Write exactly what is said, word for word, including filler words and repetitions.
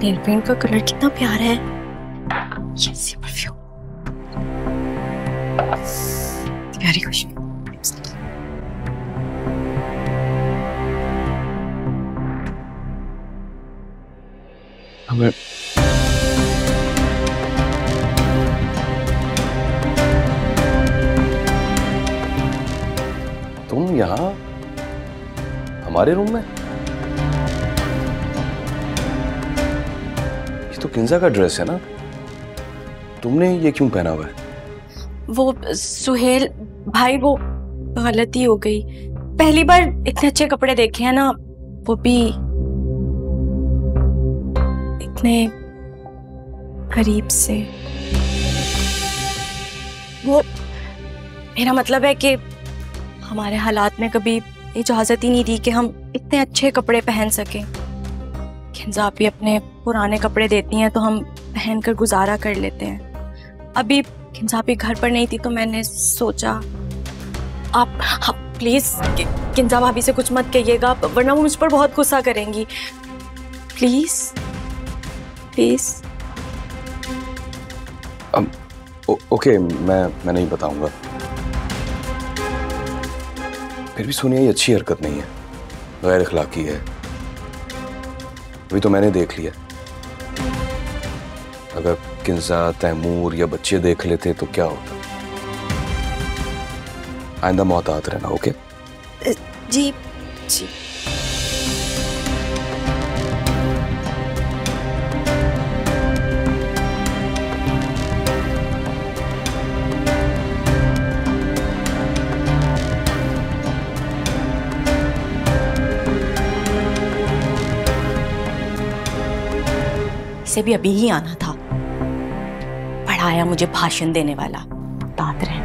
Nail paint का colour कितना प्यारा है। ये सी परफ्यूम, प्यारी खुशबू। हमें तुम यहाँ हमारे रूम में? ये तो किंजा का ड्रेस है ना, तुमने ये क्यों पहना हुआ है? वो सुहेल भाई, वो गलती हो गई। पहली बार इतने अच्छे कपड़े देखे हैं ना, वो भी इतने करीब से। वो मेरा मतलब है कि हमारे हालात में कभी इजाजत ही नहीं दी कि हम इतने अच्छे कपड़े पहन सकें। खिंजा भी अपने पुराने कपड़े देती हैं तो हम पहनकर गुजारा कर लेते हैं। अभी खिंजा भी घर पर नहीं थी तो मैंने सोचा आप, आप प्लीज किंजा भाभी से कुछ मत कहिएगा, वरना वो मुझ पर बहुत गुस्सा करेंगी। Please please. अब ओ, ओके, मैं मैं नहीं बताऊंगा। फिर भी सोनिया, ये अच्छी हरकत नहीं है, गैर अखलाकी है। अभी तो मैंने देख लिया, अगर किंजा, तैमूर या बच्चे देख लेते तो क्या होता। आइंदा मोहतात रहना, ओके? जी जी। इसे भी अभी ही आना था, पढ़ाया मुझे भाषण देने वाला। तात रहे।